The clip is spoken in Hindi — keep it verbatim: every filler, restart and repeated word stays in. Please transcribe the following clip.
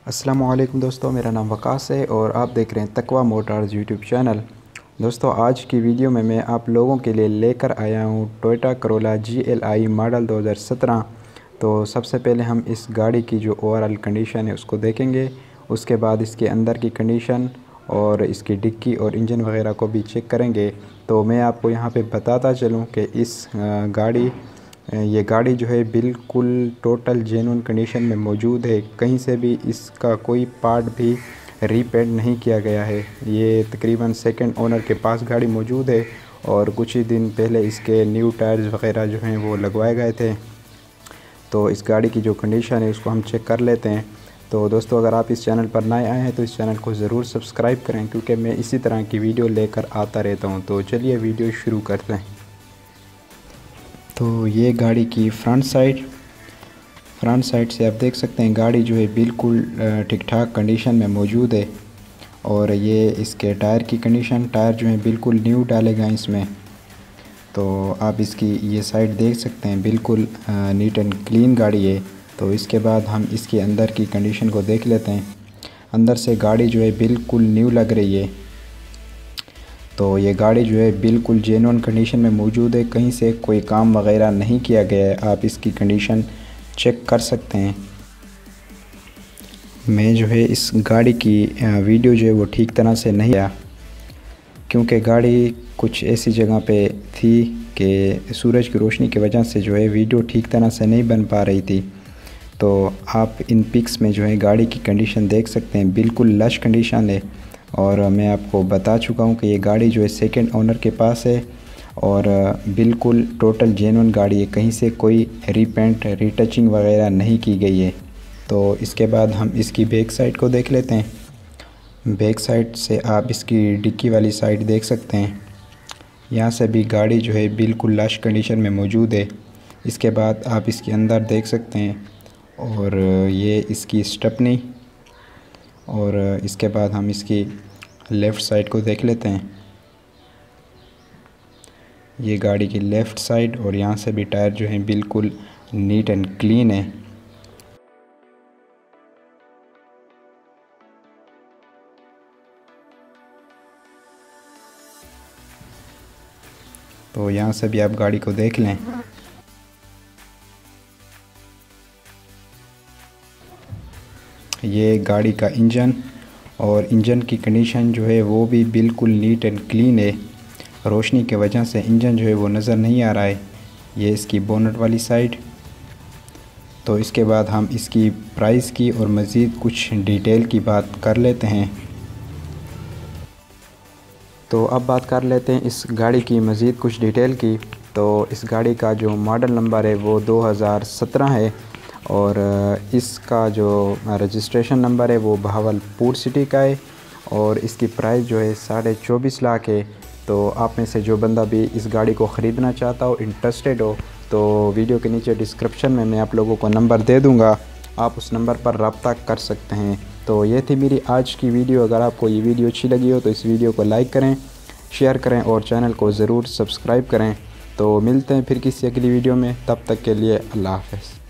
अस्सलामुअलैकुम दोस्तों, मेरा नाम वकास है और आप देख रहे हैं तकवा मोटर्स यूट्यूब चैनल। दोस्तों, आज की वीडियो में मैं आप लोगों के लिए लेकर आया हूं Toyota Corolla G L I model दो हज़ार सत्रह। तो सबसे पहले हम इस गाड़ी की जो ओवरऑल कंडीशन है उसको देखेंगे। उसके बाद इसके अंदर की कंडीशन और इसकी डिक्की और इंजन वगैरह को भी चेक करेंगे। तो मैं आपको यहाँ पे बताता चलूँ कि इस गाड़ी ये गाड़ी जो है बिल्कुल टोटल जेन्युइन कंडीशन में मौजूद है। कहीं से भी इसका कोई पार्ट भी रीपेंट नहीं किया गया है। ये तकरीबन सेकंड ओनर के पास गाड़ी मौजूद है और कुछ ही दिन पहले इसके न्यू टायर्स वगैरह जो हैं वो लगवाए गए थे। तो इस गाड़ी की जो कंडीशन है उसको हम चेक कर लेते हैं। तो दोस्तों, अगर आप इस चैनल पर नए आए हैं तो इस चैनल को ज़रूर सब्सक्राइब करें, क्योंकि मैं इसी तरह की वीडियो लेकर आता रहता हूँ। तो चलिए वीडियो शुरू करते हैं। तो ये गाड़ी की फ्रंट साइड फ्रंट साइड से आप देख सकते हैं गाड़ी जो है बिल्कुल ठीक ठाक कंडीशन में मौजूद है। और ये इसके टायर की कंडीशन, टायर जो है बिल्कुल न्यू डाले गए इसमें। तो आप इसकी ये साइड देख सकते हैं, बिल्कुल नीट एंड क्लीन गाड़ी है। तो इसके बाद हम इसके अंदर की कंडीशन को देख लेते हैं। अंदर से गाड़ी जो है बिल्कुल न्यू लग रही है। तो ये गाड़ी जो है बिल्कुल जेन्युइन कंडीशन में मौजूद है, कहीं से कोई काम वगैरह नहीं किया गया है। आप इसकी कंडीशन चेक कर सकते हैं। मैं जो है इस गाड़ी की वीडियो जो है वो ठीक तरह से नहीं आया, क्योंकि गाड़ी कुछ ऐसी जगह पे थी कि सूरज की रोशनी की वजह से जो है वीडियो ठीक तरह से नहीं बन पा रही थी। तो आप इन पिक्स में जो है गाड़ी की कंडीशन देख सकते हैं, बिल्कुल लश कंडीशन है। और मैं आपको बता चुका हूँ कि ये गाड़ी जो है सेकंड ओनर के पास है और बिल्कुल टोटल जेन्युइन गाड़ी है, कहीं से कोई रीपेंट रीटचिंग वगैरह नहीं की गई है। तो इसके बाद हम इसकी बैक साइड को देख लेते हैं। बैक साइड से आप इसकी डिक्की वाली साइड देख सकते हैं। यहाँ से भी गाड़ी जो है बिल्कुल लश कंडीशन में मौजूद है। इसके बाद आप इसके अंदर देख सकते हैं, और ये इसकी स्टेपनी। और इसके बाद हम इसकी लेफ़्ट साइड को देख लेते हैं। ये गाड़ी की लेफ़्ट साइड, और यहाँ से भी टायर जो है बिल्कुल नीट एंड क्लीन है। तो यहाँ से भी आप गाड़ी को देख लें। ये गाड़ी का इंजन और इंजन की कंडीशन जो है वो भी बिल्कुल नीट एंड क्लीन है। रोशनी की वजह से इंजन जो है वो नज़र नहीं आ रहा है। ये इसकी बोनट वाली साइड। तो इसके बाद हम इसकी प्राइस की और मज़ीद कुछ डिटेल की बात कर लेते हैं। तो अब बात कर लेते हैं इस गाड़ी की मज़ीद कुछ डिटेल की। तो इस गाड़ी का जो मॉडल नंबर है वो दो हज़ार सत्रह है और इसका जो रजिस्ट्रेशन नंबर है वो बहावलपुर सिटी का है और इसकी प्राइस जो है साढ़े चौबीस लाख है। तो आप में से जो बंदा भी इस गाड़ी को ख़रीदना चाहता हो, इंटरेस्टेड हो, तो वीडियो के नीचे डिस्क्रिप्शन में मैं आप लोगों को नंबर दे दूंगा, आप उस नंबर पर रब्ता कर सकते हैं। तो ये थी मेरी आज की वीडियो। अगर आपको ये वीडियो अच्छी लगी हो तो इस वीडियो को लाइक करें, शेयर करें और चैनल को ज़रूर सब्सक्राइब करें। तो मिलते हैं फिर किसी अगली वीडियो में, तब तक के लिए अल्लाह हाफ़िज़।